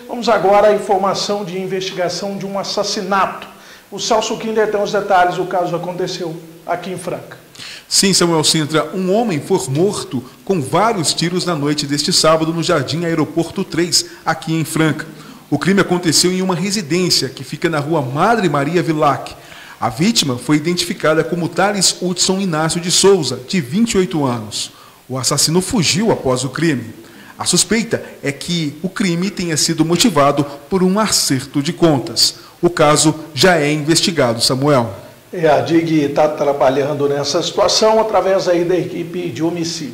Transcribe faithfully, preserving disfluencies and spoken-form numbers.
Vamos agora à informação de investigação de um assassinato. O Celso Kinder tem os detalhes, o caso aconteceu aqui em Franca. Sim, Samuel Sintra, um homem foi morto com vários tiros na noite deste sábado no Jardim Aeroporto três, aqui em Franca. O crime aconteceu em uma residência que fica na rua Madre Maria Vilac. A vítima foi identificada como Thales Hudson Inácio de Souza, de vinte e oito anos. O assassino fugiu após o crime. A suspeita é que o crime tenha sido motivado por um acerto de contas. O caso já é investigado, Samuel. É, a D I G está trabalhando nessa situação através aí da equipe de homicídio.